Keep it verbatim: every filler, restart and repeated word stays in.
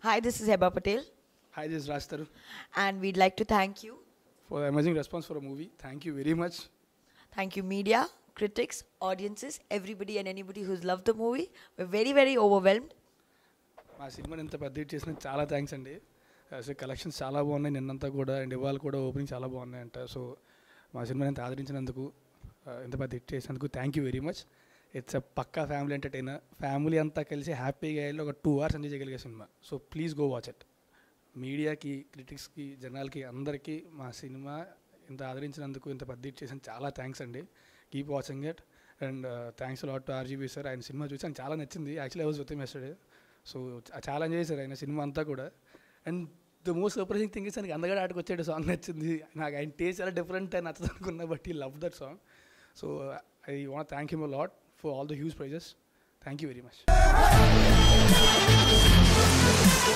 Hi, this is Hebah Patel. Hi, this is Raj Tarun. And we'd like to thank you. For the amazing response for a movie. Thank you very much. Thank you, media, critics, audiences, everybody and anybody who's loved the movie. We're very, very overwhelmed. మా సినిమాని ఇంత పెద్ద hit చేసిన చాలా thanks అండి. అసలు collections చాలా బాగున్నాయి నిన్నంతా కూడా, అండ్ ఇవాళ కూడా ఓపెనింగ్ చాలా బాగున్నాయి అంట. సో మా సినిమాని ఇంత ఆదరించినందుకు, ఇంత పెద్ద హిట్ చేసినందుకు thank you very much. It's a pakka family entertainer. Family అంతా కలిసి హ్యాపీగా వెళ్ళి ఒక టూ అవర్స్ ఎంజాయ్ చేయగలిగే సినిమా. So please go watch it. మీడియాకి, క్రిటిక్స్కి, జనాలకి అందరికీ మా సినిమా ఇంత ఆదరించినందుకు, ఇంత పెద్ద హిట్ చేసిన చాలా థ్యాంక్స్ అండి. Keep watching it. And thanks lot to RGV sir. ఆయన సినిమా చూసి ఆయన చాలా నచ్చింది. Actually I was with him yesterday. So చాలా ఎంజాయ్ చేశారు ఆయన సినిమా అంతా కూడా. And the most surprising thing is ఆయనకి అందగడ ఆటకు వచ్చాడు సాంగ్ నచ్చింది. నాకు ఆయన టేస్ట్ చాలా డిఫరెంట్ అని నచ్చదు అనుకున్నా, బట్ ఈ love that song. So I want thank him a lot for all the huge praises. Thank you very much.